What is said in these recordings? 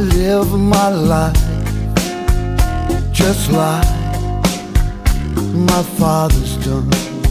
live my life just like my father's done.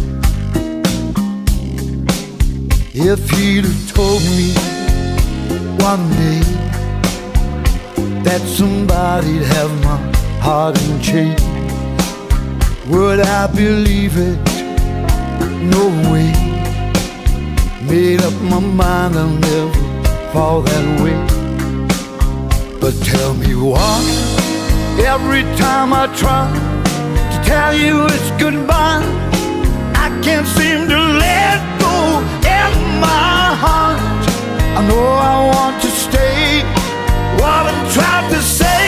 If he'd have told me one day that somebody'd have my heart in chains, would I believe it? No way. Made up my mind I'll never fall that way. But tell me why, every time I try to tell you it's goodbye, I can't seem to let go in my heart. I know I want to stay, what I'm trying to say.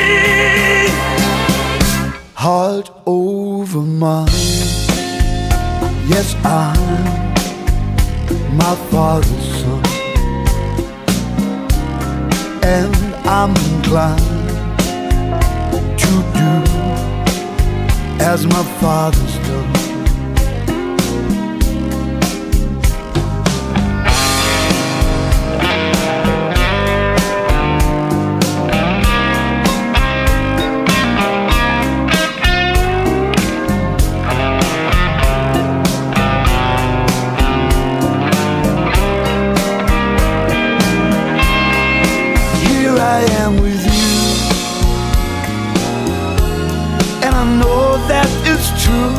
Heart over mind, yes, I'm my father's son, and I'm inclined to do as my father's done. I am with you, and I know that it's true.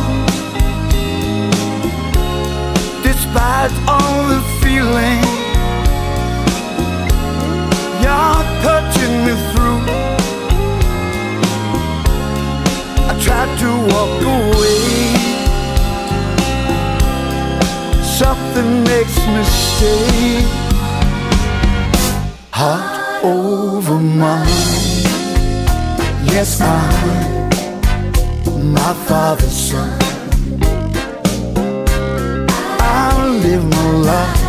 Despite all the feeling you're touching me through, I tried to walk away. Something makes me stay. Heart over mine, yes, I'm my father's son. I'll live my life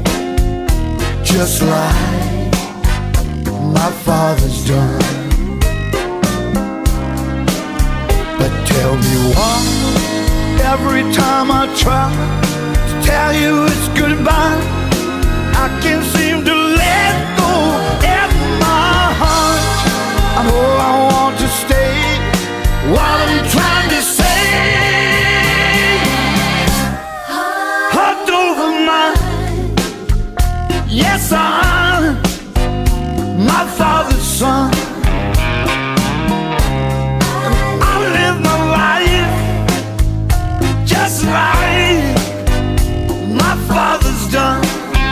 just like my father's done. But tell me why, every time I try to tell you it's goodbye, I can't seem to let go in my heart. I know I want to stay, what I'm trying to say. Heart over mine, yes, I'm my father's son. I live my life just like my father's done.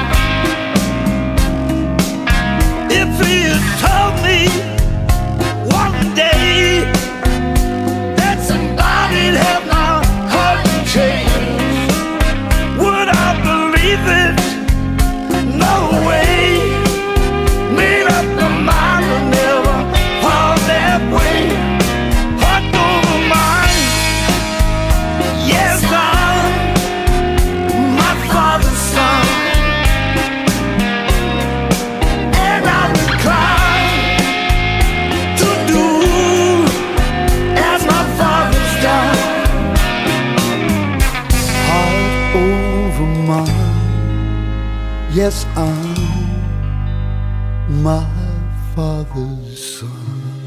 If he had told me one day that somebody'd have my heart in chains, would I believe it? No way. Made up my mind to never fall that way. Heart over mind, yes, I'm my father's son. Yes, I'm my father's son.